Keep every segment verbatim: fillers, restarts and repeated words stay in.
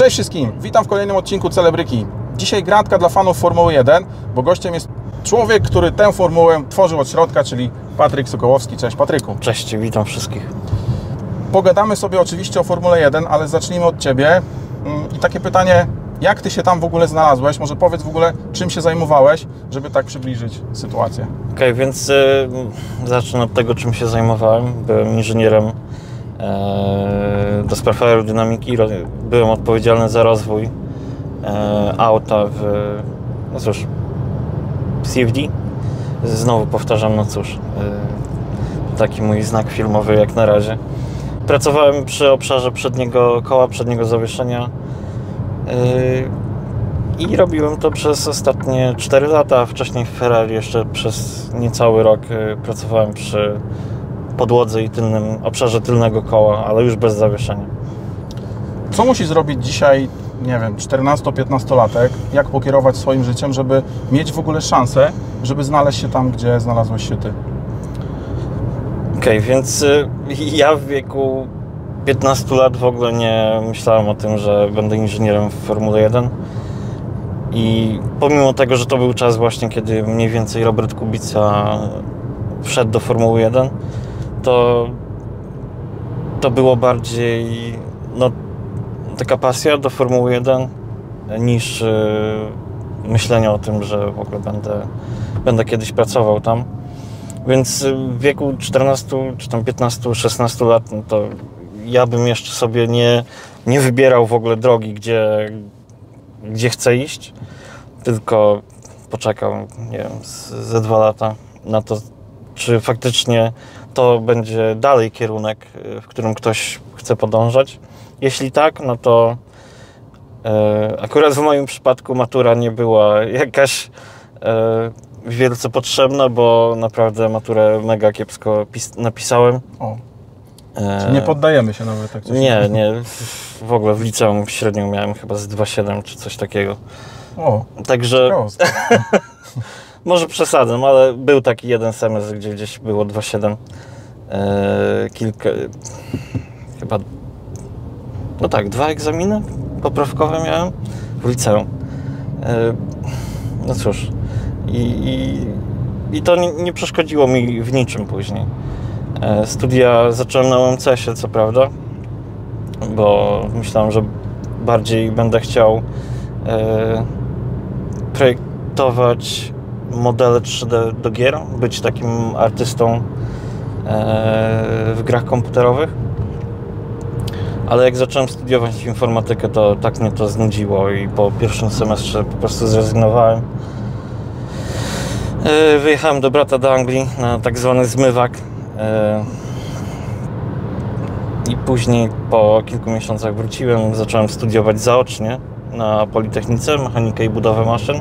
Cześć wszystkim, witam w kolejnym odcinku Celebryki. Dzisiaj gratka dla fanów Formuły jeden, bo gościem jest człowiek, który tę formułę tworzył od środka, czyli Patryk Sokołowski. Cześć Patryku. Cześć, witam wszystkich. Pogadamy sobie oczywiście o Formule jeden, ale zacznijmy od Ciebie. I takie pytanie, jak Ty się tam w ogóle znalazłeś? Może powiedz w ogóle, czym się zajmowałeś, żeby tak przybliżyć sytuację. Okej, okay, więc y, zacznę od tego, czym się zajmowałem. Byłem inżynierem e, do spraw aerodynamiki. Byłem odpowiedzialny za rozwój e, auta w, no cóż, C F D. Znowu powtarzam, no cóż, e, taki mój znak filmowy jak na razie. Pracowałem przy obszarze przedniego koła, przedniego zawieszenia yy, i robiłem to przez ostatnie cztery lata, a wcześniej w Ferrari jeszcze przez niecały rok yy, pracowałem przy podłodze i tylnym obszarze tylnego koła, ale już bez zawieszenia. Co musi zrobić dzisiaj, nie wiem, czternasto-piętnastolatek, jak pokierować swoim życiem, żeby mieć w ogóle szansę, żeby znaleźć się tam, gdzie znalazłeś się Ty? Okej, okay, więc y, ja w wieku piętnastu lat w ogóle nie myślałem o tym, że będę inżynierem w Formule jeden. I pomimo tego, że to był czas właśnie, kiedy mniej więcej Robert Kubica wszedł do Formuły jeden, to to było bardziej no, taka pasja do Formuły jeden niż y, myślenie o tym, że w ogóle będę, będę kiedyś pracował tam. Więc w wieku czternastu, czy tam piętnastu, szesnastu lat, no to ja bym jeszcze sobie nie, nie wybierał w ogóle drogi, gdzie, gdzie chcę iść, tylko poczekał, nie wiem, ze dwa lata na to, czy faktycznie to będzie dalej kierunek, w którym ktoś chce podążać. Jeśli tak, no to e, akurat w moim przypadku matura nie była jakaś e, wielce potrzebna, bo naprawdę maturę mega kiepsko napisałem. O, czyli nie poddajemy się nawet tak coś? Nie, nie. W ogóle w liceum średnią miałem chyba z dwa siedem czy coś takiego. O, także może przesadzam, ale był taki jeden semestr, gdzie gdzieś było dwa siedem. Eee, kilka... Chyba... No tak, dwa egzaminy poprawkowe miałem w liceum. Eee, no cóż... I, i, I to nie, nie przeszkodziło mi w niczym później. E, studia zacząłem na U M C esie, co prawda, bo myślałem, że bardziej będę chciał e, projektować modele trzy D do gier, być takim artystą e, w grach komputerowych. Ale jak zacząłem studiować informatykę, to tak mnie to znudziło i po pierwszym semestrze po prostu zrezygnowałem. Wyjechałem do brata do Anglii na tak zwany zmywak i później po kilku miesiącach wróciłem, zacząłem studiować zaocznie na Politechnice mechanikę i budowę maszyn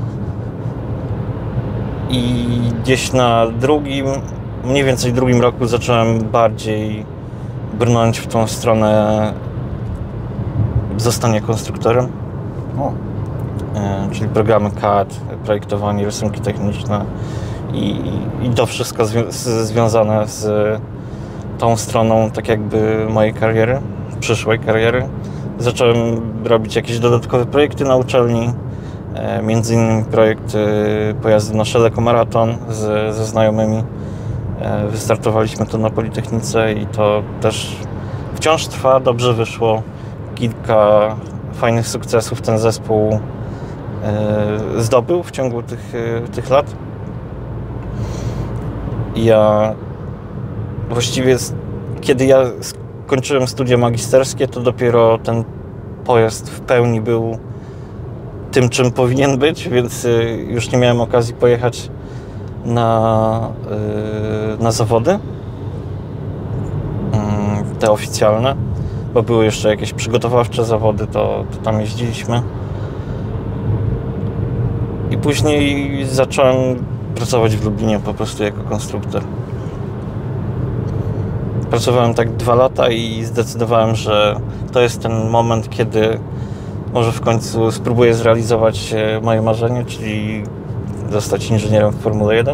i gdzieś na drugim, mniej więcej drugim roku zacząłem bardziej brnąć w tą stronę zostania konstruktorem. O. Czyli programy C A D, projektowanie, rysunki techniczne i, i to wszystko zwią związane z tą stroną tak jakby mojej kariery, przyszłej kariery. Zacząłem robić jakieś dodatkowe projekty na uczelni, między innymi projekt pojazdu na Szeleco Maraton z, ze znajomymi. Wystartowaliśmy to na Politechnice i to też wciąż trwa, dobrze wyszło. Kilka fajnych sukcesów ten zespół zdobył w ciągu tych, tych lat. Ja właściwie, kiedy ja skończyłem studia magisterskie, to dopiero ten pojazd w pełni był tym, czym powinien być, więc już nie miałem okazji pojechać na, na zawody te oficjalne, bo były jeszcze jakieś przygotowawcze zawody, to, to tam jeździliśmy. I później zacząłem pracować w Lublinie po prostu jako konstruktor. Pracowałem tak dwa lata i zdecydowałem, że to jest ten moment, kiedy może w końcu spróbuję zrealizować moje marzenie, czyli zostać inżynierem w Formule jeden.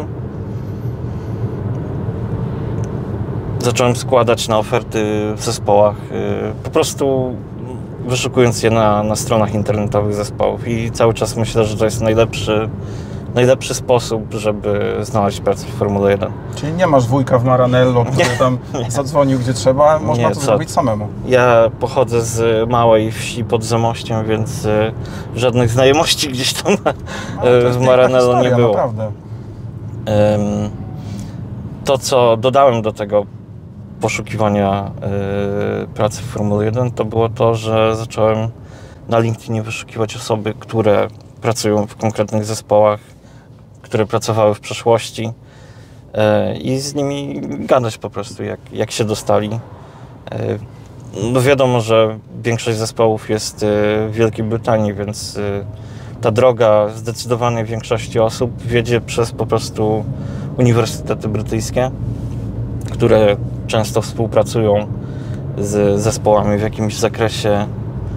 Zacząłem składać na oferty w zespołach. Po prostu wyszukując je na, na stronach internetowych zespołów i cały czas myślę, że to jest najlepszy, najlepszy sposób, żeby znaleźć pracę w Formule jeden. Czyli nie masz wujka w Maranello, który tam zadzwonił gdzie trzeba, można Nie, to co? zrobić samemu. Ja pochodzę z małej wsi pod Zamościem, więc y, żadnych znajomości gdzieś tam y, w Maranello historia, nie było. Naprawdę. Ym, to, co dodałem do tego poszukiwania y, pracy w Formule jeden, to było to, że zacząłem na LinkedInie wyszukiwać osoby, które pracują w konkretnych zespołach, które pracowały w przeszłości y, i z nimi gadać po prostu, jak, jak się dostali. Y, no wiadomo, że większość zespołów jest y, w Wielkiej Brytanii, więc y, ta droga zdecydowanej większości osób wiedzie przez po prostu uniwersytety brytyjskie, które często współpracują z zespołami w jakimś zakresie,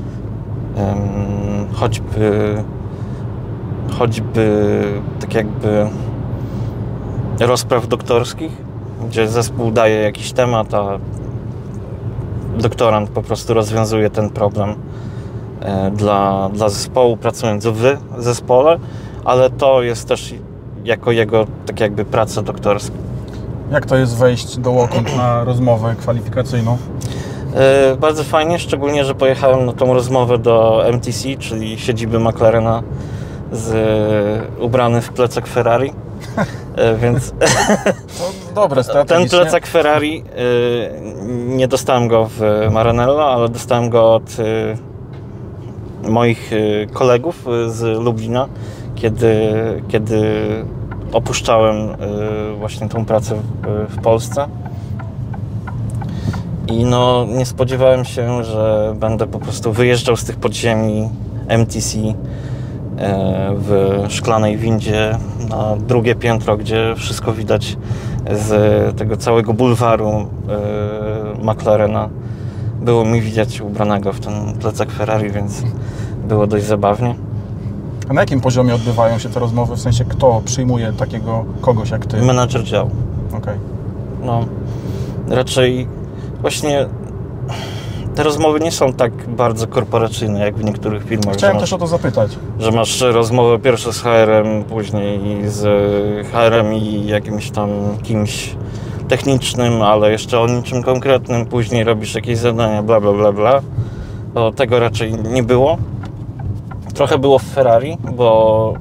um, choćby, choćby tak jakby rozpraw doktorskich, gdzie zespół daje jakiś temat, a doktorant po prostu rozwiązuje ten problem e, dla, dla zespołu, pracując w zespole, ale to jest też jako jego tak jakby praca doktorska. Jak to jest wejść do Łokąt na rozmowę kwalifikacyjną? Yy, bardzo fajnie, szczególnie, że pojechałem na tą rozmowę do M T C, czyli siedziby McLarena, z, yy, ubrany w plecak Ferrari, yy, więc To dobre, ten strategicznie. plecak Ferrari, yy, nie dostałem go w Maranello, ale dostałem go od yy, moich yy, kolegów z Lublina, kiedy, kiedy opuszczałem y, właśnie tą pracę w, w Polsce i no nie spodziewałem się, że będę po prostu wyjeżdżał z tych podziemi M T C y, w szklanej windzie na drugie piętro, gdzie wszystko widać z tego całego bulwaru y, McLarena. Było mi widać ubranego w ten plecak Ferrari, więc było dość zabawnie. A na jakim poziomie odbywają się te rozmowy? W sensie, kto przyjmuje takiego kogoś jak ty? Menadżer działu. Okej. No, raczej właśnie te rozmowy nie są tak bardzo korporacyjne, jak w niektórych firmach. Chciałem że też masz, o to zapytać. że masz rozmowę pierwszą z H R-em, później z H R-em i jakimś tam kimś technicznym, ale jeszcze o niczym konkretnym, później robisz jakieś zadania, bla bla bla bla. To tego raczej nie było. Trochę było w Ferrari, bo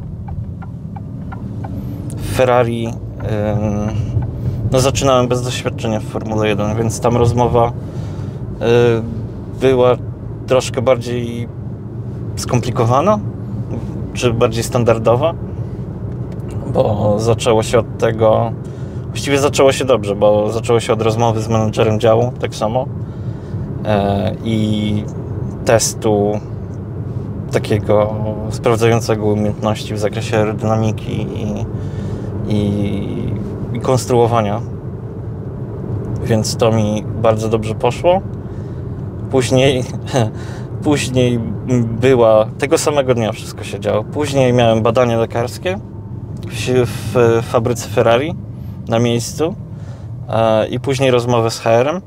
w Ferrari ym, no zaczynałem bez doświadczenia w Formule jeden, więc tam rozmowa y, była troszkę bardziej skomplikowana, czy bardziej standardowa, bo zaczęło się od tego, właściwie zaczęło się dobrze, bo zaczęło się od rozmowy z menedżerem działu, tak samo, y, i testu takiego sprawdzającego umiejętności w zakresie aerodynamiki i, i, i konstruowania, więc to mi bardzo dobrze poszło. Później, później była, tego samego dnia wszystko się działo, później miałem badanie lekarskie w, w fabryce Ferrari na miejscu e, i później rozmowę z H R-em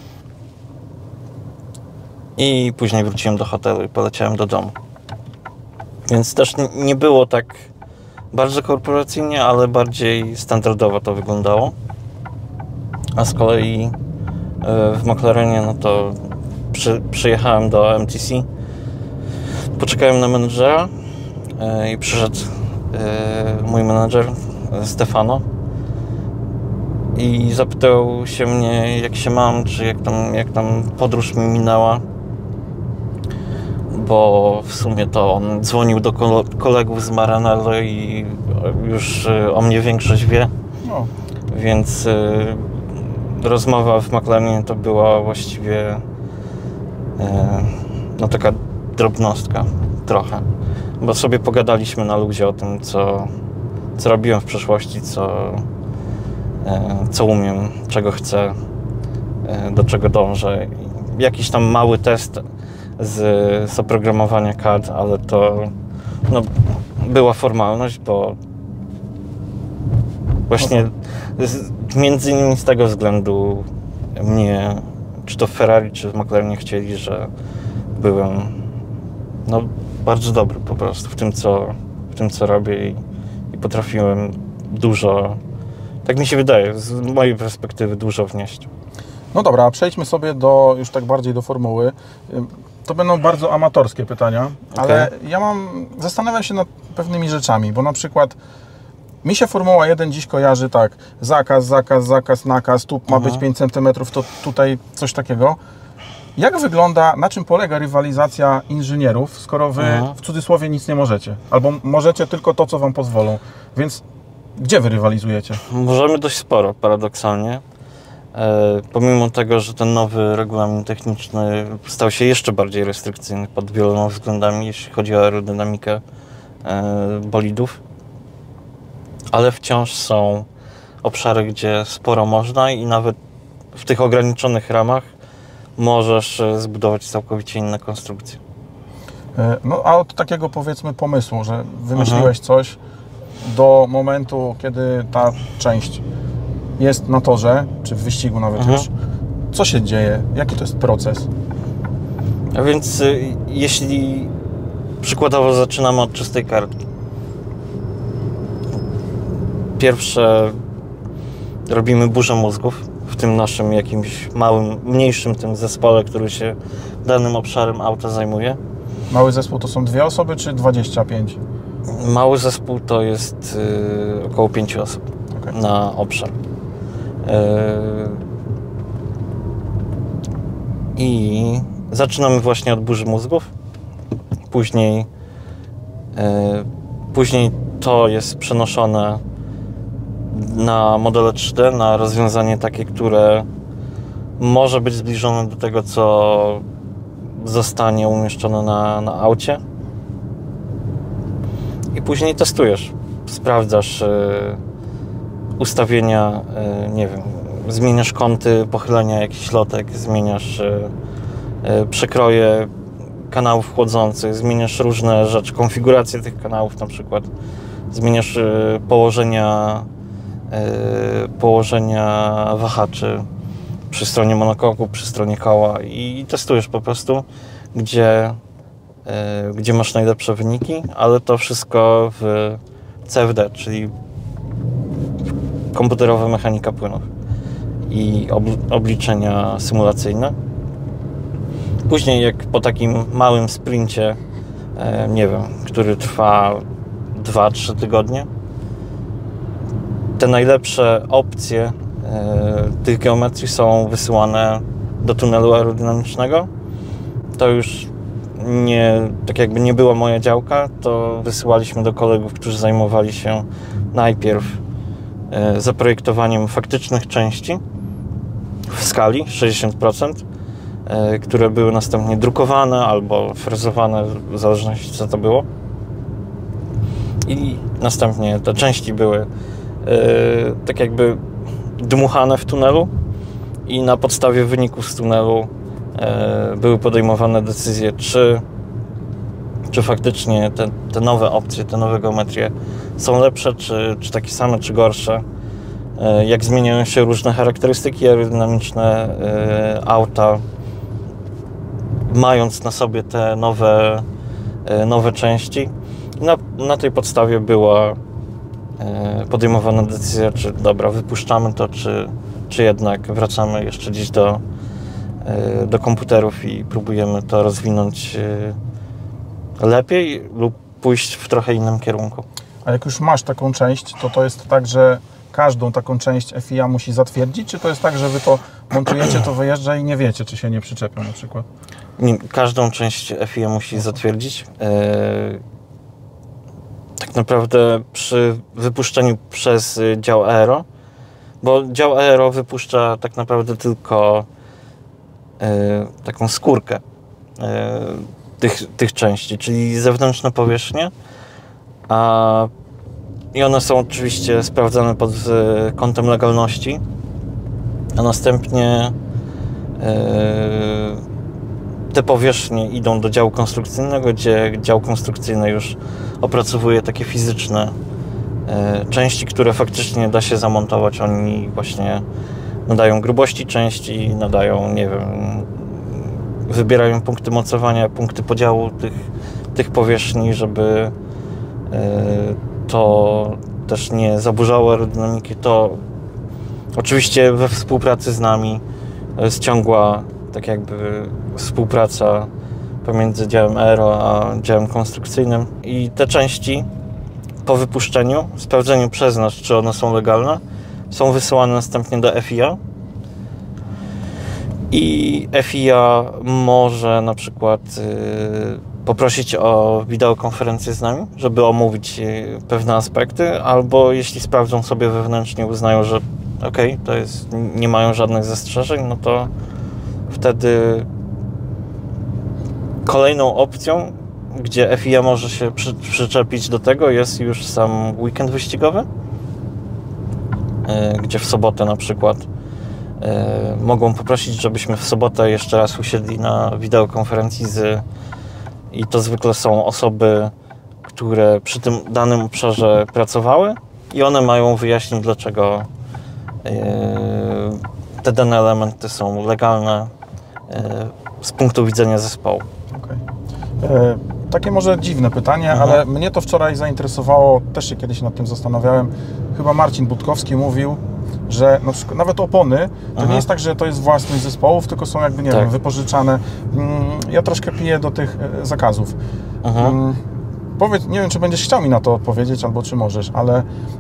i później wróciłem do hotelu i poleciałem do domu. Więc też nie było tak bardzo korporacyjnie, ale bardziej standardowo to wyglądało. A z kolei w McLarenie, no to przy, przyjechałem do M T C, poczekałem na menedżera i przyszedł mój menedżer Stefano i zapytał się mnie, jak się mam, czy jak tam, jak tam podróż mi minęła. Bo w sumie to on dzwonił do kolegów z Maranello i już o mnie większość wie. No. Więc y, rozmowa w McLarenie to była właściwie y, no taka drobnostka trochę. Bo sobie pogadaliśmy na luzie o tym, co, co robiłem w przeszłości, co, y, co umiem, czego chcę, y, do czego dążę. Jakiś tam mały test z, z oprogramowania C A D, ale to no, była formalność, bo właśnie z, między innymi z tego względu mnie, czy to w Ferrari, czy w McLarenie chcieli, że byłem no, bardzo dobry po prostu w tym, co, w tym, co robię i, i potrafiłem dużo, tak mi się wydaje, z mojej perspektywy dużo wnieść. No dobra, a przejdźmy sobie do, już tak bardziej do formuły. To będą bardzo amatorskie pytania, Okay. ale ja mam, zastanawiam się nad pewnymi rzeczami, bo na przykład mi się Formuła jeden dziś kojarzy tak, zakaz, zakaz, zakaz, nakaz, tu ma Mhm. być pięć centymetrów, to tutaj coś takiego. Jak wygląda, na czym polega rywalizacja inżynierów, skoro wy Mhm. w cudzysłowie nic nie możecie? Albo możecie tylko to, co wam pozwolą. Więc gdzie wy rywalizujecie? Możemy dość sporo, paradoksalnie. E, pomimo tego, że ten nowy regulamin techniczny stał się jeszcze bardziej restrykcyjny pod wieloma względami, jeśli chodzi o aerodynamikę e, bolidów, ale wciąż są obszary, gdzie sporo można i nawet w tych ograniczonych ramach możesz e, zbudować całkowicie inne konstrukcje. E, No a od takiego powiedzmy pomysłu, że wymyśliłeś coś do momentu, kiedy ta część jest na torze, czy w wyścigu nawet Mhm. już, co się dzieje? Jaki to jest proces? A więc y, jeśli przykładowo zaczynamy od czystej kartki. Pierwsze robimy burzę mózgów w tym naszym jakimś małym, mniejszym tym zespole, który się danym obszarem auta zajmuje. Mały zespół to są dwie osoby, czy dwadzieścia pięć? Mały zespół to jest y, około pięciu osób Okay. na obszar. Y, I zaczynamy właśnie od burzy mózgów. Później, y, później to jest przenoszone na modele trzy D, na rozwiązanie takie, które może być zbliżone do tego, co zostanie umieszczone na, na aucie. I później testujesz, sprawdzasz y, ustawienia, y, nie wiem, zmieniasz kąty pochylenia jakichś lotek, zmieniasz y, y, przekroje kanałów chłodzących, zmieniasz różne rzeczy, konfigurację tych kanałów na przykład, zmieniasz y, położenia, y, położenia wahaczy przy stronie monokoku, przy stronie koła i testujesz po prostu, gdzie gdzie masz najlepsze wyniki, ale to wszystko w C F D, czyli komputerowa mechanika płynów i obliczenia symulacyjne. Później jak po takim małym sprincie, nie wiem, który trwa dwa trzy tygodnie, te najlepsze opcje tych geometrii są wysyłane do tunelu aerodynamicznego. To już nie, tak jakby nie była moja działka, to wysyłaliśmy do kolegów, którzy zajmowali się najpierw e, zaprojektowaniem faktycznych części w skali sześćdziesiąt procent, e, które były następnie drukowane albo frezowane, w zależności co to było. I następnie te części były e, tak jakby dmuchane w tunelu i na podstawie wyników z tunelu były podejmowane decyzje, czy, czy faktycznie te, te nowe opcje, te nowe geometrie są lepsze, czy, czy takie same, czy gorsze. Jak zmieniają się różne charakterystyki aerodynamiczne auta, mając na sobie te nowe, nowe części. Na, na tej podstawie była podejmowana decyzja, czy dobra, wypuszczamy to, czy, czy jednak wracamy jeszcze gdzieś do do komputerów i próbujemy to rozwinąć lepiej lub pójść w trochę innym kierunku. A jak już masz taką część, to to jest tak, że każdą taką część F I A musi zatwierdzić, czy to jest tak, że wy to montujecie, to wyjeżdża i nie wiecie, czy się nie przyczepią na przykład? Nie, każdą część F I A musi zatwierdzić. Tak naprawdę przy wypuszczeniu przez dział aero, bo dział aero wypuszcza tak naprawdę tylko taką skórkę tych, tych części, czyli zewnętrzne powierzchnie, a i one są oczywiście sprawdzane pod kątem legalności, a następnie te powierzchnie idą do działu konstrukcyjnego, gdzie dział konstrukcyjny już opracowuje takie fizyczne części, które faktycznie da się zamontować. Oni właśnie nadają grubości części, nadają, nie wiem, wybierają punkty mocowania, punkty podziału tych, tych powierzchni, żeby to też nie zaburzało aerodynamiki. To oczywiście we współpracy z nami jest ciągła tak jakby współpraca pomiędzy działem aero a działem konstrukcyjnym i te części po wypuszczeniu, sprawdzeniu przez nas, czy one są legalne, są wysyłane następnie do F I A i F I A może na przykład yy, poprosić o wideokonferencję z nami, żeby omówić yy, pewne aspekty, albo jeśli sprawdzą sobie wewnętrznie, uznają, że ok, to jest, nie mają żadnych zastrzeżeń, no to wtedy kolejną opcją, gdzie F I A może się przy, przyczepić do tego, jest już sam weekend wyścigowy, yy, gdzie w sobotę na przykład yy, mogą poprosić, żebyśmy w sobotę jeszcze raz usiedli na wideokonferencji z, i to zwykle są osoby, które przy tym danym obszarze pracowały i one mają wyjaśnić, dlaczego yy, te dane elementy są legalne yy, z punktu widzenia zespołu. Okay. E, takie może dziwne pytanie, mhm. ale mnie to wczoraj zainteresowało, też się kiedyś nad tym zastanawiałem. Chyba Marcin Budkowski mówił, że na przykład nawet opony, to mhm. nie jest tak, że to jest własność zespołów, tylko są jakby, nie tak. wiem, wypożyczane. Ja troszkę piję do tych zakazów. Mhm. Powiedz, nie wiem, czy będziesz chciał mi na to odpowiedzieć, albo czy możesz, ale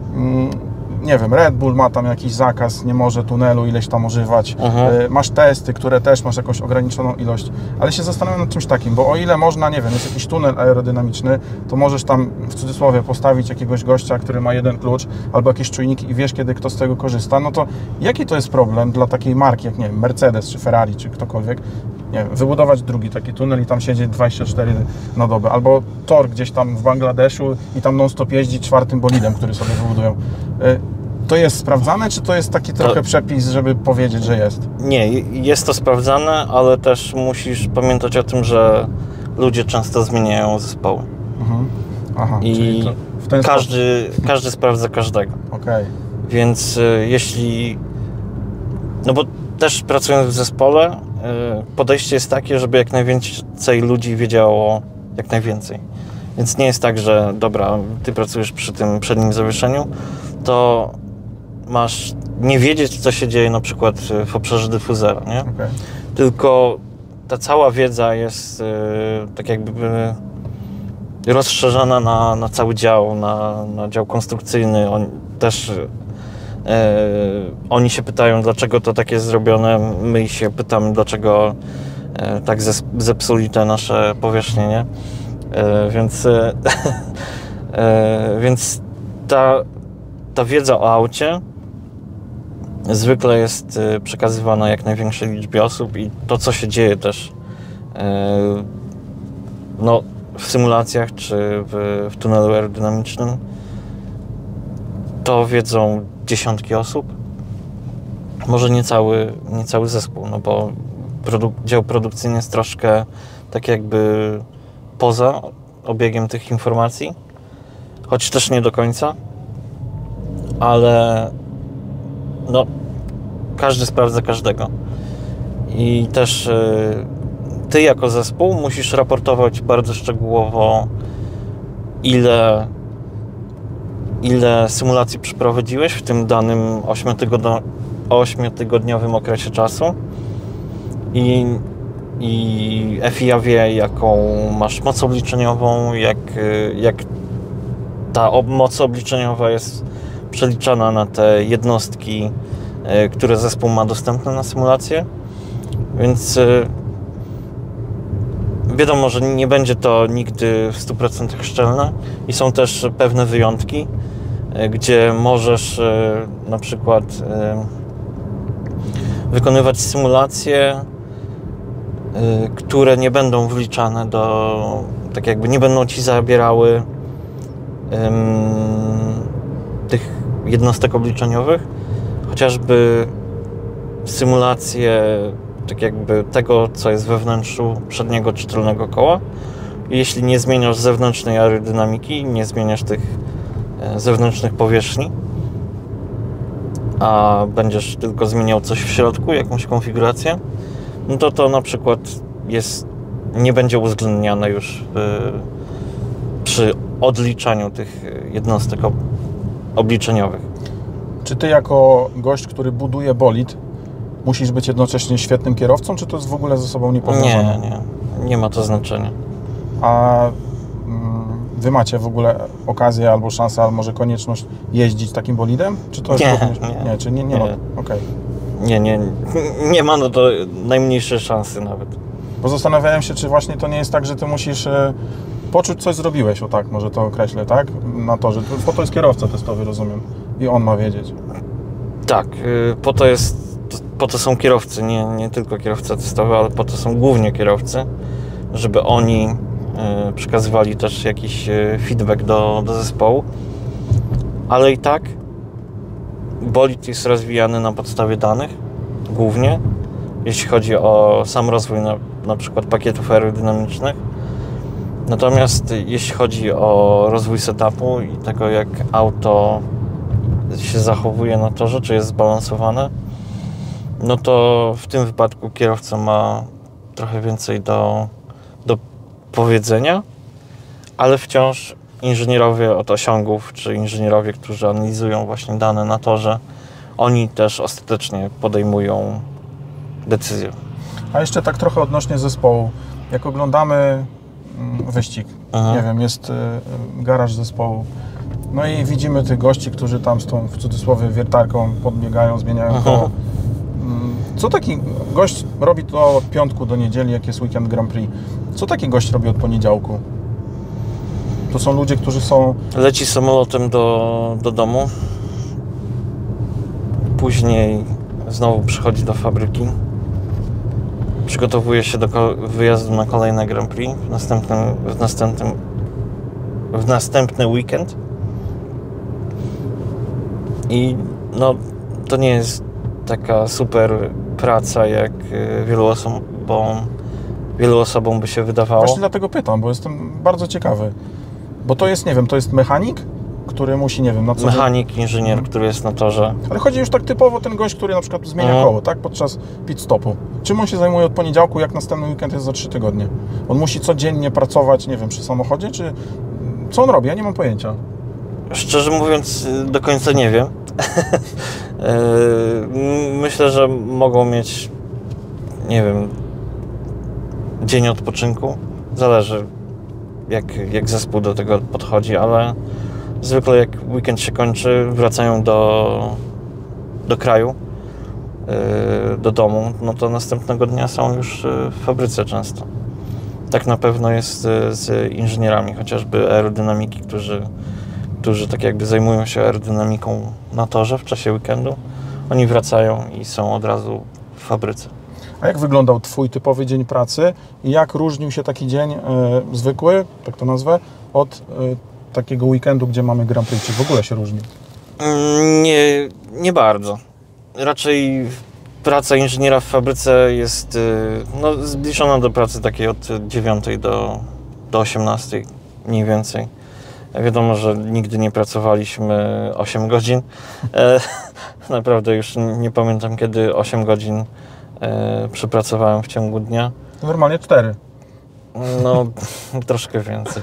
nie wiem, Red Bull ma tam jakiś zakaz, nie może tunelu ileś tam używać, mhm. masz testy, które też masz jakąś ograniczoną ilość, ale się zastanawiam nad czymś takim, bo o ile można, nie wiem, jest jakiś tunel aerodynamiczny, to możesz tam w cudzysłowie postawić jakiegoś gościa, który ma jeden klucz, albo jakieś czujniki i wiesz, kiedy kto z tego korzysta, no to jaki to jest problem dla takiej marki, jak nie wiem, Mercedes, czy Ferrari, czy ktokolwiek, nie wiem, wybudować drugi taki tunel i tam siedzieć dwadzieścia cztery na dobę, albo tor gdzieś tam w Bangladeszu i tam non-stop jeździć czwartym bolidem, który sobie wybudują. To jest sprawdzane, czy to jest taki trochę to... przepis, żeby powiedzieć, że jest? Nie, jest to sprawdzane, ale też musisz pamiętać o tym, że ludzie często zmieniają zespoły. Mhm. Aha, i w ten każdy, każdy sprawdza każdego. Okay. Więc y, jeśli... No bo też pracując w zespole, y, podejście jest takie, żeby jak najwięcej ludzi wiedziało jak najwięcej. Więc nie jest tak, że dobra, ty pracujesz przy tym przednim zawieszeniu, to masz nie wiedzieć, co się dzieje na przykład w obszarze dyfuzera, nie? Okay. Tylko ta cała wiedza jest yy, tak jakby yy, rozszerzana na, na cały dział, na, na dział konstrukcyjny. On, też yy, oni się pytają, dlaczego to tak jest zrobione, my się pytamy, dlaczego yy, tak zepsuli te nasze powierzchnie, nie? Yy, więc yy, yy, więc ta Ta wiedza o aucie zwykle jest przekazywana jak największej liczbie osób i to, co się dzieje też no, w symulacjach czy w, w tunelu aerodynamicznym, to wiedzą dziesiątki osób, może nie cały, nie cały zespół, no bo produk- dział produkcyjny jest troszkę tak jakby poza obiegiem tych informacji, choć też nie do końca. Ale no, każdy sprawdza każdego i też y, ty jako zespół musisz raportować bardzo szczegółowo, ile ile symulacji przeprowadziłeś w tym danym ośmiotygodniowym okresie czasu i, i F I A wie, jaką masz moc obliczeniową, jak, jak ta moc obliczeniowa jest przeliczana na te jednostki, które zespół ma dostępne na symulację, więc wiadomo, że nie będzie to nigdy w stu procentach szczelne i są też pewne wyjątki, gdzie możesz na przykład wykonywać symulacje, które nie będą wliczane do, tak jakby nie będą ci zabierały tych jednostek obliczeniowych, chociażby symulacje tak jakby tego, co jest we wnętrzu przedniego czy tylnego koła. I jeśli nie zmieniasz zewnętrznej aerodynamiki, nie zmieniasz tych zewnętrznych powierzchni, a będziesz tylko zmieniał coś w środku, jakąś konfigurację, no to to na przykład jest, nie będzie uwzględniane już w, przy odliczaniu tych jednostek ob, obliczeniowych. Czy ty jako gość, który buduje bolid, musisz być jednocześnie świetnym kierowcą, czy to jest w ogóle ze sobą niepowiązane? Nie, nie. Nie ma to znaczenia. A wy macie w ogóle okazję albo szansę, albo może konieczność jeździć takim bolidem? Czy to jest nie, również... nie, nie, czy nie, nie, nie. ma? Okay. Nie, nie, nie ma no to najmniejszej szansy nawet. Bo zastanawiałem się, czy właśnie to nie jest tak, że ty musisz e, poczuć, coś zrobiłeś, o tak, może to określę, tak? Na torze. Bo to jest kierowca testowy, rozumiem. I on ma wiedzieć. Tak, po to jest, po to są kierowcy, nie, nie tylko kierowca testowy, ale po to są głównie kierowcy, żeby oni y, przekazywali też jakiś feedback do, do zespołu, ale i tak bolid jest rozwijany na podstawie danych, głównie, jeśli chodzi o sam rozwój na, na przykład pakietów aerodynamicznych. Natomiast jeśli chodzi o rozwój setupu i tego, jak auto się zachowuje na torze, czy jest zbalansowane, no to w tym wypadku kierowca ma trochę więcej do, do powiedzenia, ale wciąż inżynierowie od osiągów, czy inżynierowie, którzy analizują właśnie dane na torze, oni też ostatecznie podejmują decyzję. A jeszcze tak trochę odnośnie zespołu. Jak oglądamy wyścig, Aha. nie wiem, jest garaż zespołu, no i widzimy tych gości, którzy tam z tą, w cudzysłowie, wiertarką podbiegają, zmieniają koło. Co taki gość robi to od piątku do niedzieli, jak jest weekend Grand Prix? Co taki gość robi od poniedziałku? To są ludzie, którzy są... Leci samolotem do, do domu, później znowu przychodzi do fabryki, przygotowuje się do wyjazdu na kolejne Grand Prix w następnym, w następnym, w następny weekend. I no, to nie jest taka super praca, jak wielu osobom, wielu osobom by się wydawało. Właśnie dlatego pytam, bo jestem bardzo ciekawy. Bo to jest, nie wiem, to jest mechanik, który musi, nie wiem, na co... Mechanik, inżynier, hmm. który jest na torze. Ale chodzi już tak typowo ten gość, który na przykład zmienia hmm. koło, tak? Podczas pit stopu. Czym on się zajmuje od poniedziałku, jak następny weekend jest za trzy tygodnie? On musi codziennie pracować, nie wiem, przy samochodzie, czy... Co on robi? Ja nie mam pojęcia. Szczerze mówiąc, do końca nie wiem. Myślę, że mogą mieć, nie wiem, dzień odpoczynku. Zależy, jak, jak zespół do tego podchodzi, ale zwykle jak weekend się kończy, wracają do, do kraju, do domu, no to następnego dnia są już w fabryce często. Tak na pewno jest z inżynierami, chociażby aerodynamiki, którzy którzy tak jakby zajmują się aerodynamiką na torze w czasie weekendu. Oni wracają i są od razu w fabryce. A jak wyglądał Twój typowy dzień pracy i jak różnił się taki dzień e, zwykły, tak to nazwę, od e, takiego weekendu, gdzie mamy Grand Prix? Czy w ogóle się różni? Nie, nie bardzo. Raczej praca inżyniera w fabryce jest no, zbliżona do pracy takiej od dziewiątej do, do osiemnastej mniej więcej. Wiadomo, że nigdy nie pracowaliśmy osiem godzin. E, naprawdę już nie pamiętam, kiedy osiem godzin e, przepracowałem w ciągu dnia. Normalnie cztery. No, troszkę więcej.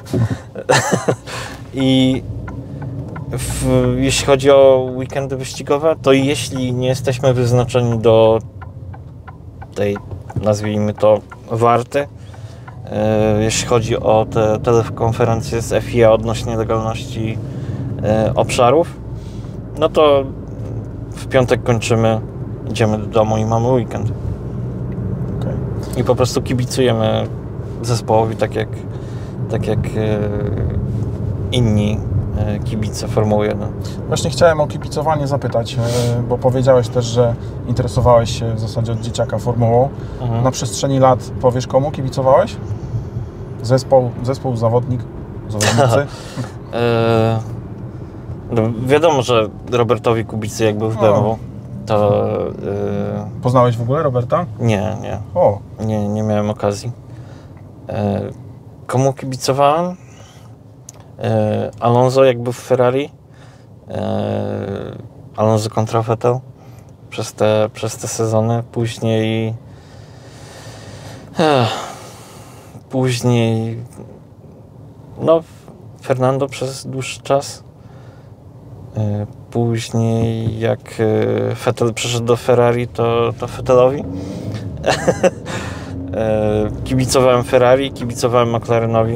I w, jeśli chodzi o weekendy wyścigowe, to jeśli nie jesteśmy wyznaczeni do tej, nazwijmy to, warty, jeśli chodzi o te telekonferencje z F I A odnośnie legalności e, obszarów, no to w piątek kończymy, idziemy do domu i mamy weekend. Okay. I po prostu kibicujemy zespołowi tak jak, tak jak e, inni e, kibice Formuły jeden. Właśnie chciałem o kibicowanie zapytać, e, bo powiedziałeś też, że interesowałeś się w zasadzie od dzieciaka formułą. Mhm. Na przestrzeni lat powiesz, komu kibicowałeś? Zespół, zespół, zawodnik, zawodnicy? e, no wiadomo, że Robertowi Kubicy jak był w B M W, to... E, Poznałeś w ogóle Roberta? Nie, nie. O. Nie, nie miałem okazji. E, komu kibicowałem? E, Alonso jak był w Ferrari. E, Alonso kontra Vettel przez te, przez te sezony. Później... E, później no Fernando przez dłuższy czas. Później jak Vettel przeszedł do Ferrari, to, to Vettelowi. Kibicowałem Ferrari, kibicowałem McLarenowi.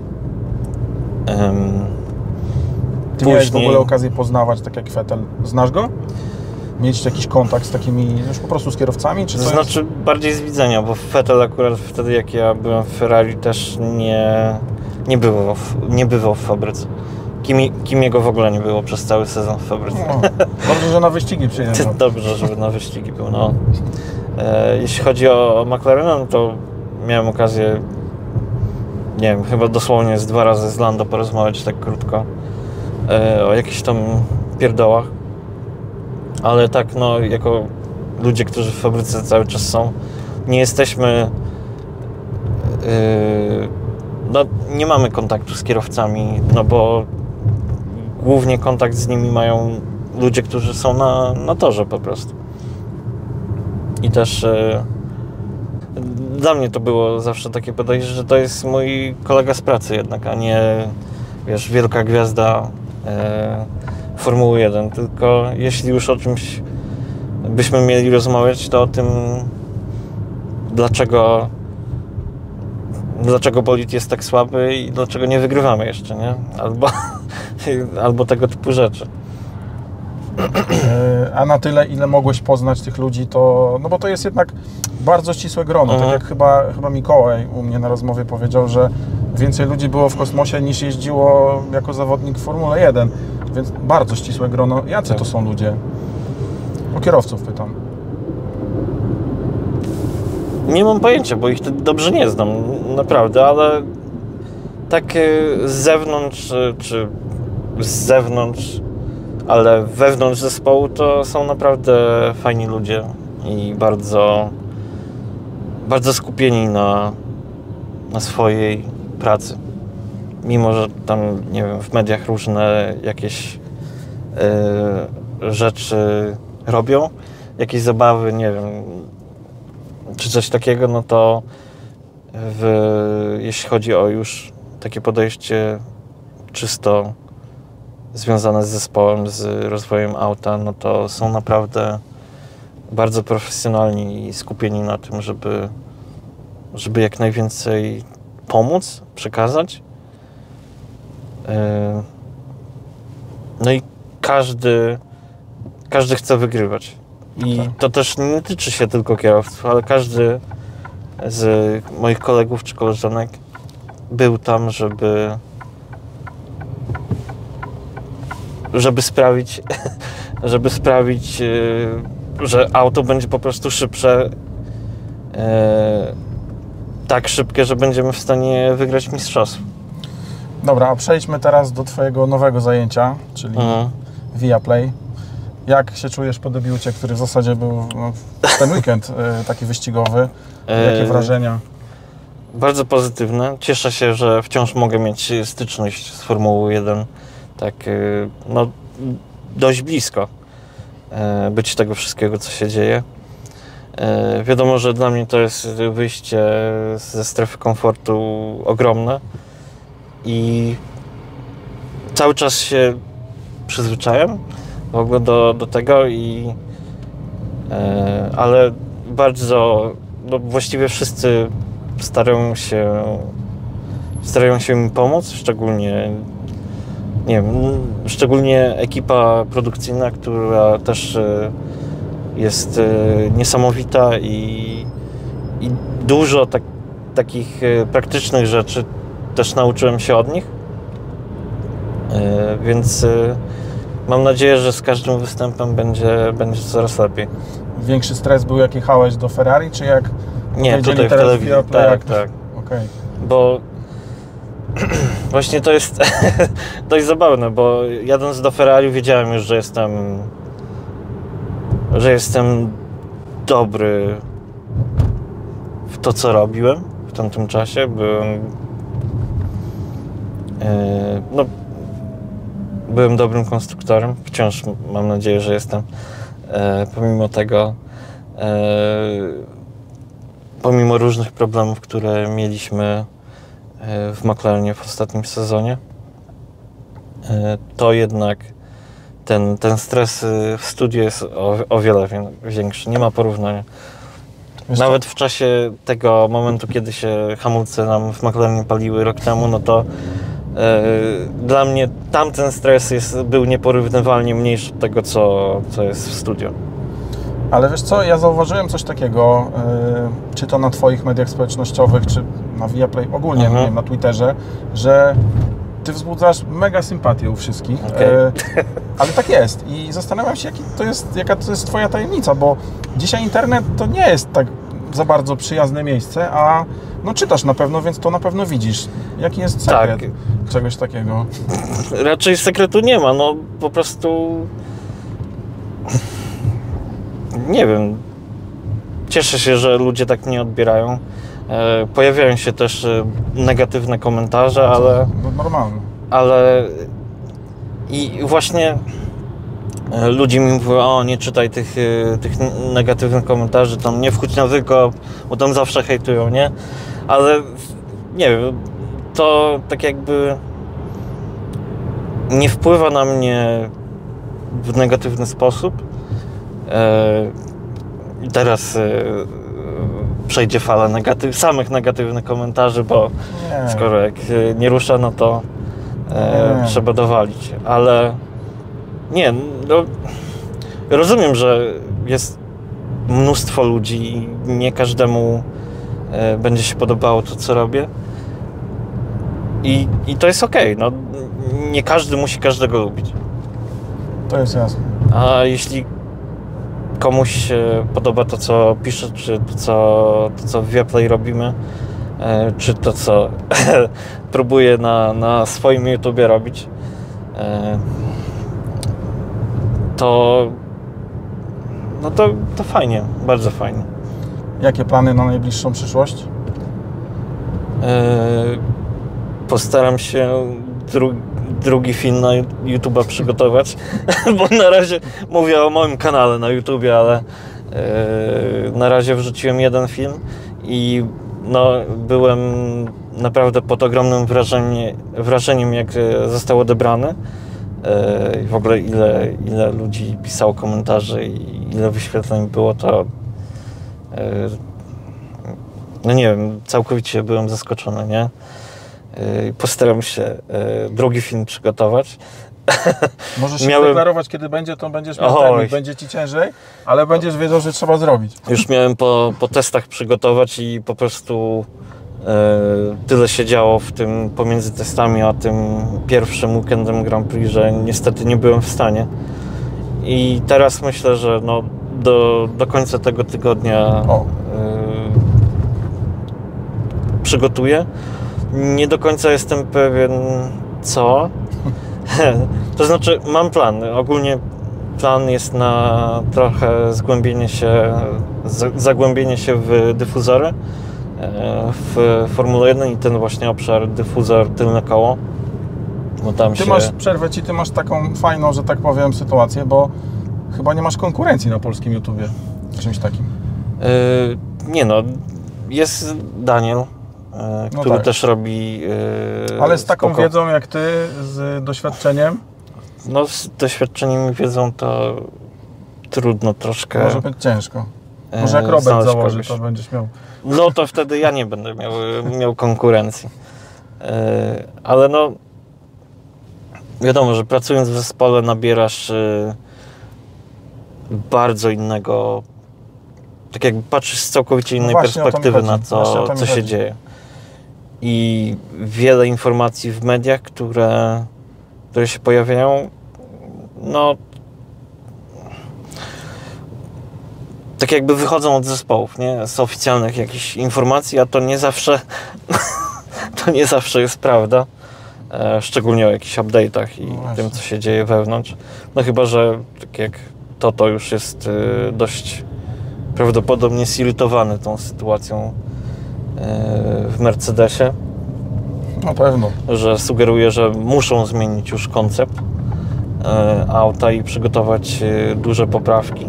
Ty Później... miałeś w ogóle okazję poznawać, tak jak Vettel. Znasz go? Mieć jakiś kontakt z takimi, już po prostu z kierowcami? Czy to to znaczy jest... bardziej z widzenia, bo Vettel akurat wtedy, jak ja byłem w Ferrari, też nie, nie, bywał, w, nie bywał w fabryce. Kimi, Kimiego w ogóle nie było przez cały sezon w fabryce. No, dobrze, że na wyścigi przyjechał. Dobrze, żeby na wyścigi był. No. E, jeśli chodzi o McLarena, no to miałem okazję, nie wiem, chyba dosłownie z dwa razy z Lando porozmawiać tak krótko e, o jakichś tam pierdołach. Ale tak, no, jako ludzie, którzy w fabryce cały czas są, nie jesteśmy, yy, no, nie mamy kontaktu z kierowcami, no bo głównie kontakt z nimi mają ludzie, którzy są na, na torze po prostu. I też yy, dla mnie to było zawsze takie podejście, że to jest mój kolega z pracy jednak, a nie, wiesz, wielka gwiazda yy, Formuły jeden, tylko jeśli już o czymś byśmy mieli rozmawiać, to o tym, dlaczego dlaczego bolid jest tak słaby i dlaczego nie wygrywamy jeszcze, nie? Albo, albo tego typu rzeczy. A na tyle, ile mogłeś poznać tych ludzi, to, no bo to jest jednak bardzo ścisłe grono, mhm. tak jak chyba, chyba Mikołaj u mnie na rozmowie powiedział, że więcej ludzi było w kosmosie niż jeździło jako zawodnik w Formule jeden, więc bardzo ścisłe grono. Jacy tak. to są ludzie? O kierowców pytam. Nie mam pojęcia, bo ich dobrze nie znam, naprawdę, ale tak z zewnątrz, czy z zewnątrz, ale wewnątrz zespołu to są naprawdę fajni ludzie i bardzo, bardzo skupieni na, na swojej pracy. Mimo że tam, nie wiem, w mediach różne jakieś yy, rzeczy robią, jakieś zabawy, nie wiem, czy coś takiego, no to w, jeśli chodzi o już takie podejście czysto związane z zespołem, z rozwojem auta, no to są naprawdę bardzo profesjonalni i skupieni na tym, żeby, żeby jak najwięcej pomóc, przekazać. No i każdy, każdy chce wygrywać. I okay. to też nie tyczy się tylko kierowców, ale każdy z moich kolegów czy koleżanek był tam, żeby żeby sprawić, żeby sprawić, że auto będzie po prostu szybsze, tak szybkie, że będziemy w stanie wygrać mistrzostwo. Dobra, a przejdźmy teraz do twojego nowego zajęcia, czyli mhm. Viaplay. Jak się czujesz po debiucie, który w zasadzie był no, ten weekend taki wyścigowy? Jakie wrażenia? Bardzo pozytywne. Cieszę się, że wciąż mogę mieć styczność z Formułą jeden. Tak, no, dość blisko być tego wszystkiego, co się dzieje. Wiadomo, że dla mnie to jest wyjście ze strefy komfortu ogromne i cały czas się przyzwyczajam w ogóle do, do tego i ale bardzo, no właściwie wszyscy starają się starają się mi pomóc, szczególnie nie wiem, szczególnie ekipa produkcyjna, która też jest niesamowita i, i dużo tak, takich praktycznych rzeczy też nauczyłem się od nich, więc mam nadzieję, że z każdym występem będzie, będzie coraz lepiej. Większy stres był, jak jechałeś do Ferrari, czy jak nie, tutaj w telewizji, tak, jak... tak. Okay. Bo właśnie to jest dość zabawne, bo jadąc do Ferrari wiedziałem już, że jestem że jestem dobry w to, co robiłem w tamtym czasie. Byłem e, no, byłem dobrym konstruktorem. Wciąż mam nadzieję, że jestem. E, pomimo tego e, pomimo różnych problemów, które mieliśmy w McLarenie w ostatnim sezonie, to jednak ten, ten stres w studiu jest o, o wiele większy, nie ma porównania. Wiesz Nawet co? w czasie tego momentu, kiedy się hamulce nam w McLarenie paliły rok temu, no to Yy, dla mnie tamten stres jest, był nieporównywalnie mniejszy od tego, co, co jest w studio. Ale wiesz co, ja zauważyłem coś takiego, yy, czy to na Twoich mediach społecznościowych, czy na Viaplay, ogólnie mhm. nie wiem, na Twitterze, że Ty wzbudzasz mega sympatię u wszystkich, okay. yy, ale tak jest i zastanawiam się, jaki to jest, jaka to jest Twoja tajemnica, bo dzisiaj internet to nie jest tak za bardzo przyjazne miejsce, a no czytasz na pewno, więc to na pewno widzisz. Jaki jest sekret tak. czegoś takiego? Raczej sekretu nie ma, no po prostu nie wiem. Cieszę się, że ludzie tak nie odbierają. E, pojawiają się też negatywne komentarze, no ale... No normalne. Ale i właśnie ludzie mi mówią, o nie czytaj tych, tych negatywnych komentarzy, tam nie wchodź na wykop, bo tam zawsze hejtują, nie? Ale nie wiem, to tak jakby nie wpływa na mnie w negatywny sposób. I teraz przejdzie fala negatyw, samych negatywnych komentarzy, bo nie. skoro jak nie rusza, no to nie. trzeba dowalić, ale nie, no, rozumiem, że jest mnóstwo ludzi i nie każdemu e, będzie się podobało to, co robię. I, i to jest okej, okay. No, nie każdy musi każdego lubić. To jest jasne. A jeśli komuś się podoba to, co piszę, czy to, co, to, co w Viaplay robimy, e, czy to, co próbuję na, na swoim YouTubie robić, e, to no to, to fajnie, bardzo fajnie. Jakie plany na najbliższą przyszłość? Yy, postaram się dru, drugi film na YouTube'a przygotować, bo na razie mówię o moim kanale na YouTubie, ale yy, na razie wrzuciłem jeden film i no, byłem naprawdę pod ogromnym wrażeniem, wrażeniem jak został odebrany. I w ogóle ile, ile ludzi pisało komentarze i ile wyświetleń było, to no nie wiem, całkowicie byłem zaskoczony, nie? Postaram się drugi film przygotować. Możesz się miałem... deklarować, kiedy będzie, to będziesz miał termin, będzie Ci ciężej, ale będziesz wiedział, że trzeba zrobić. Już miałem po, po testach przygotować i po prostu tyle się działo w tym pomiędzy testami a tym pierwszym weekendem Grand Prix, że niestety nie byłem w stanie. I teraz myślę, że no do, do końca tego tygodnia y, przygotuję. Nie do końca jestem pewien co. To znaczy mam plan. Ogólnie plan jest na trochę zgłębienie się, zagłębienie się w dyfuzory w Formule jeden i ten właśnie obszar dyfuzor tylne koło. Bo tam ty się... masz, przerwę Ci, Ty masz taką fajną, że tak powiem, sytuację, bo chyba nie masz konkurencji na polskim YouTubie czymś takim. Yy, nie no, jest Daniel, yy, no który tak. też robi yy, ale z taką spoko. wiedzą jak Ty, z doświadczeniem? No z doświadczeniem i wiedzą to trudno troszkę. Może być ciężko. Może jak Robert założy, kogoś. To będziesz miał. No to wtedy ja nie będę miał, miał konkurencji. Yy, ale no wiadomo, że pracując w zespole nabierasz yy, bardzo innego, tak jakby patrzysz z całkowicie innej no perspektywy na to, co się dzieje. I wiele informacji w mediach, które, które się pojawiają, no tak jakby wychodzą od zespołów, nie? Z oficjalnych jakichś informacji, a to nie zawsze to nie zawsze jest prawda. E, szczególnie o jakichś update'ach i no tym, co się dzieje wewnątrz. No chyba, że tak jak to, to już jest y, dość prawdopodobnie zirytowany tą sytuacją y, w Mercedesie. Na pewno. Że sugeruje, że muszą zmienić już koncept y, auta i przygotować y, duże poprawki.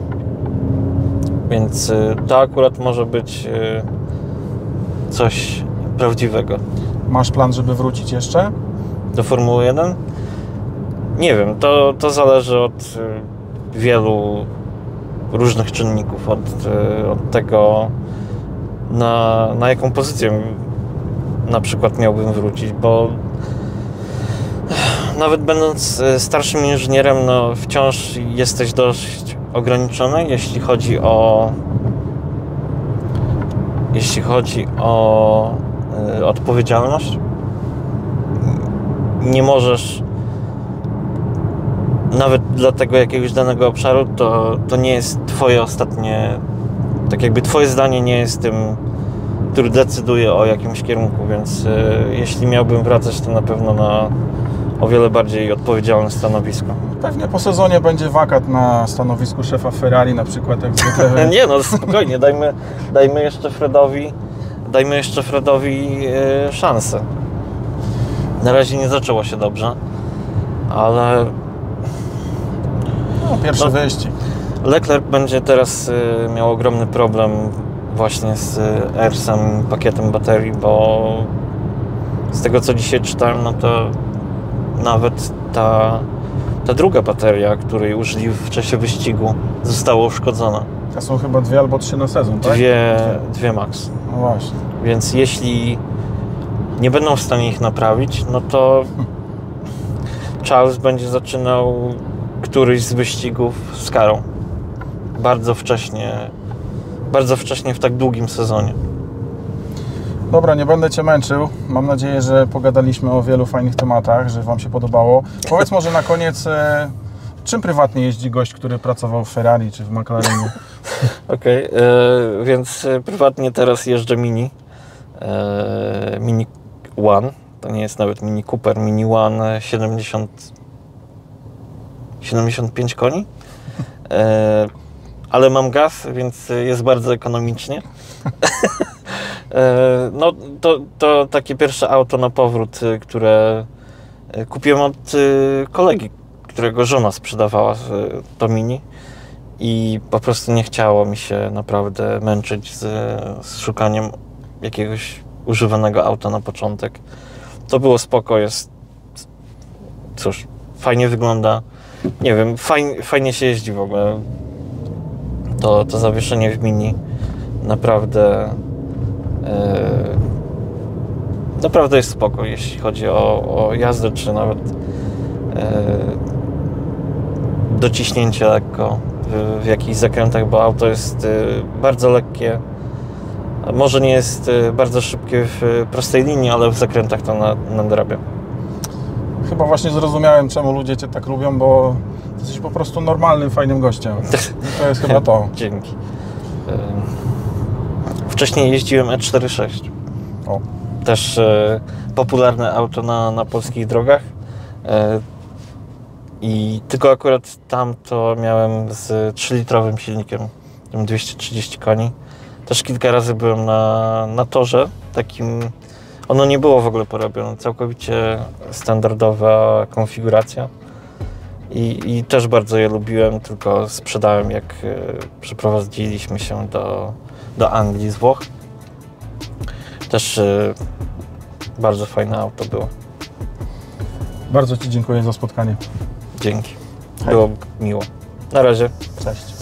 Więc y, to akurat może być y, coś prawdziwego. Masz plan, żeby wrócić jeszcze? Do Formuły jeden? Nie wiem, to, to zależy od y, wielu różnych czynników, od, y, od tego, na, na jaką pozycję na przykład miałbym wrócić, bo nawet będąc starszym inżynierem, no wciąż jesteś dość ograniczony, jeśli chodzi o jeśli chodzi o y, odpowiedzialność. Nie możesz nawet dla tego jakiegoś danego obszaru, to, to nie jest twoje ostatnie, tak jakby twoje zdanie nie jest tym, który decyduje o jakimś kierunku, więc y, jeśli miałbym wracać, to na pewno na o wiele bardziej odpowiedzialne stanowisko. Pewnie po sezonie będzie wakat na stanowisku szefa Ferrari na przykład. Jak zwykle. Nie no, spokojnie, dajmy, dajmy jeszcze Fredowi dajmy jeszcze Fredowi y, szansę. Na razie nie zaczęło się dobrze, ale no, pierwszy no, wyścig. Leclerc będzie teraz y, miał ogromny problem właśnie z y, E R S-em, pakietem baterii, bo z tego co dzisiaj czytałem, no to nawet ta, ta druga bateria, której użyli w czasie wyścigu, została uszkodzona. To są chyba dwie albo trzy na sezon, tak? Dwie, dwie max. No właśnie. Więc jeśli nie będą w stanie ich naprawić, no to Charles będzie zaczynał któryś z wyścigów z karą. Bardzo wcześnie, bardzo wcześnie w tak długim sezonie. Dobra, nie będę Cię męczył. Mam nadzieję, że pogadaliśmy o wielu fajnych tematach, że Wam się podobało. Powiedz może na koniec, e, czym prywatnie jeździ gość, który pracował w Ferrari czy w McLarenie? Okej, okay, więc prywatnie teraz jeżdżę Mini. E, Mini One. To nie jest nawet Mini Cooper. Mini One siedemdziesiąt, siedemdziesiąt pięć koni. E, ale mam gaz, więc jest bardzo ekonomicznie. No to, to takie pierwsze auto na powrót, które kupiłem od kolegi, którego żona sprzedawała to Mini i po prostu nie chciało mi się naprawdę męczyć z, z szukaniem jakiegoś używanego auta na początek. To było spoko, jest, cóż, fajnie wygląda, nie wiem, fajnie, fajnie się jeździ w ogóle. To, to zawieszenie w Mini naprawdę Yy, naprawdę jest spoko, jeśli chodzi o, o jazdę, czy nawet yy, dociśnięcie lekko w, w jakichś zakrętach, bo auto jest yy, bardzo lekkie. Może nie jest yy, bardzo szybkie w prostej linii, ale w zakrętach to na, nadrabia. Chyba właśnie zrozumiałem, czemu ludzie Cię tak lubią, bo jesteś po prostu normalnym, fajnym gościem. I to jest chyba to. Dzięki. Yy. Wcześniej jeździłem E cztery sześć. O. Też e, popularne auto na, na polskich drogach. E, I tylko akurat tam to miałem z trzylitrowym silnikiem, dwieście trzydzieści koni. Też kilka razy byłem na, na torze takim. Ono nie było w ogóle porobione, całkowicie standardowa konfiguracja. I, i też bardzo je lubiłem, tylko sprzedałem, jak e, przeprowadziliśmy się do do Anglii z Włoch. Też y, bardzo fajne auto było. Bardzo Ci dziękuję za spotkanie. Dzięki. Było miło. Na razie. Cześć.